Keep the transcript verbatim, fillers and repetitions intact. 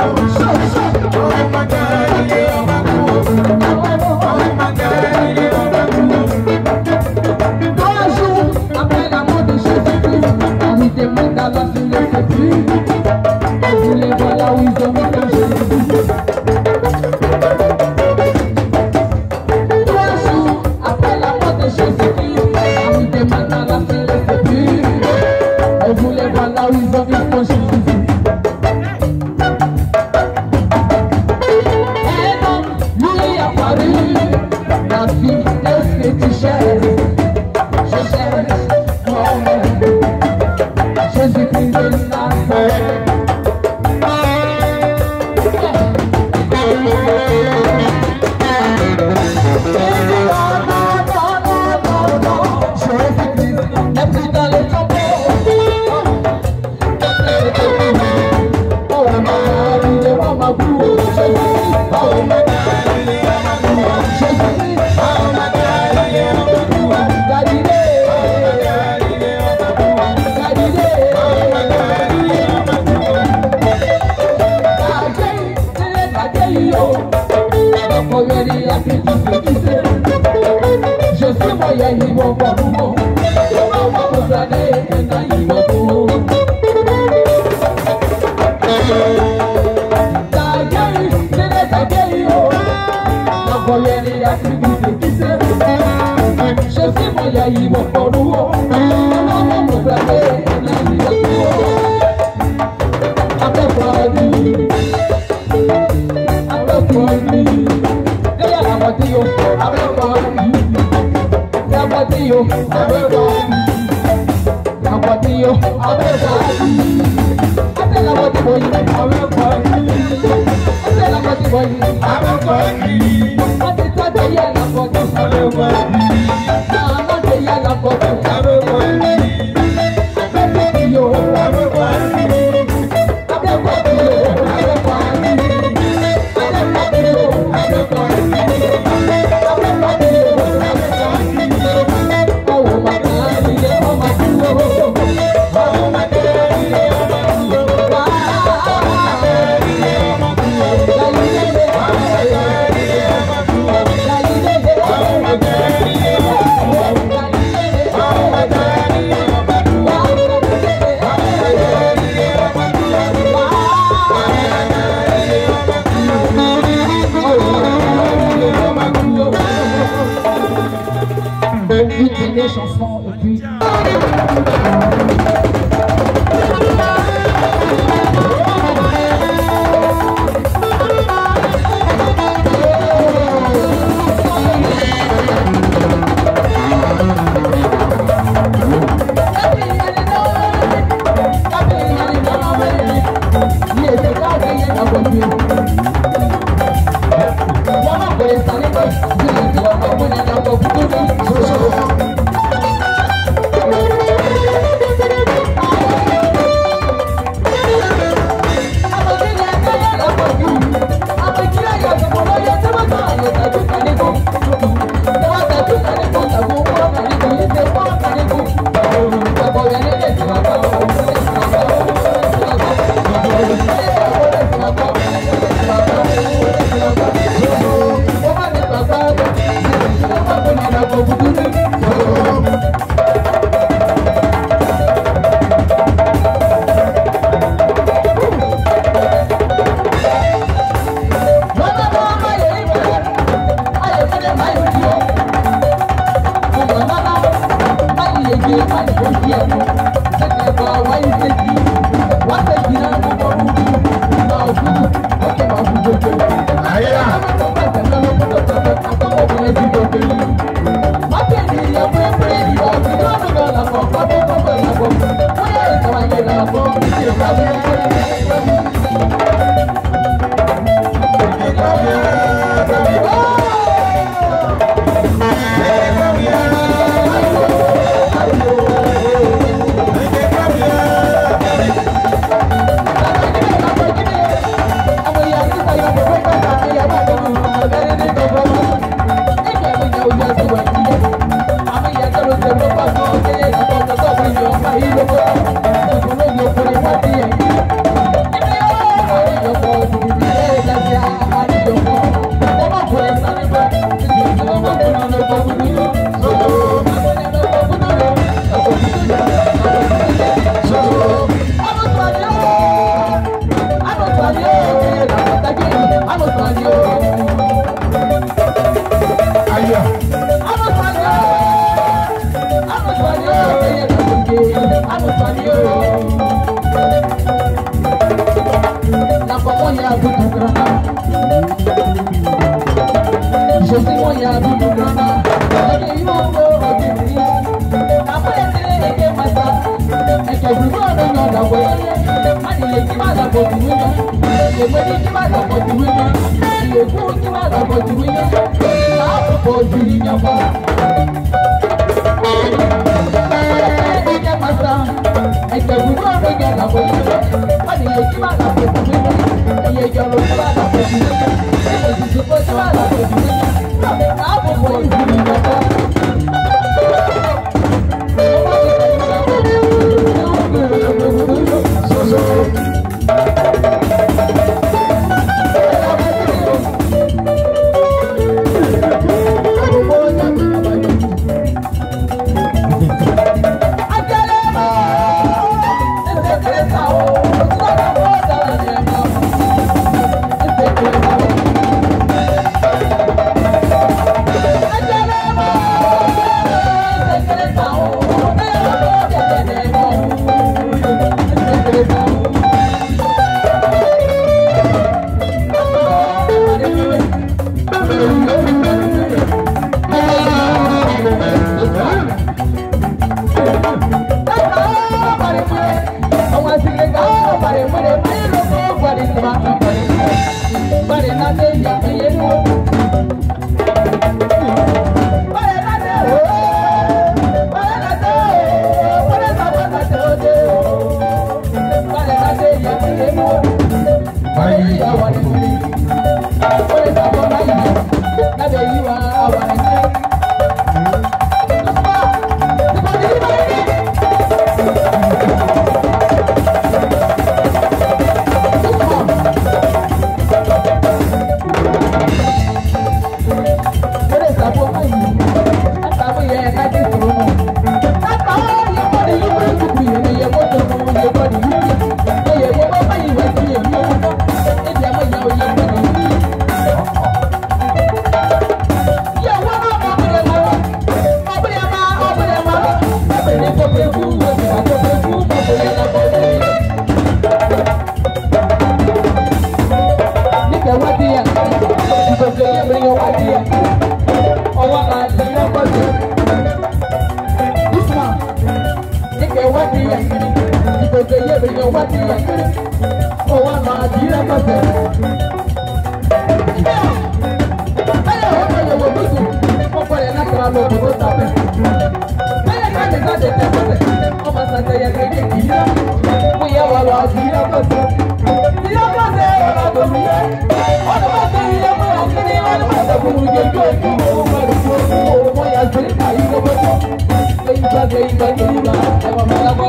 Les chansons et puis Baba Comment y a vu ton grand? Je dis moi y a vu ton grand. Et il m'a encore dit après il est massa. Et que vous voyez dans la voie. Ani le qui va la porte oui. Le petit qui va la porte oui. Le fou qui va la porte oui. La porte oui n'y a pas. Il est massa. Et que vous voyez dans la voie. Ani le qui va la porte oui. Il est dans le qui va la porte oui. Et je suppose qui va la porte oui. La porte oui n'y a pas. Thank you.